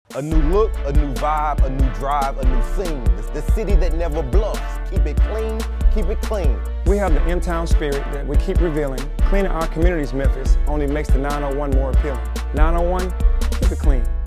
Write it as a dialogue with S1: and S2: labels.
S1: A new look, a new vibe, a new drive, a new scene. It's the city that never bluffs. Keep it clean, keep it clean.
S2: We have the in-town spirit that we keep revealing. Cleaning our communities, Memphis, only makes the 901 more appealing. 901, keep it clean.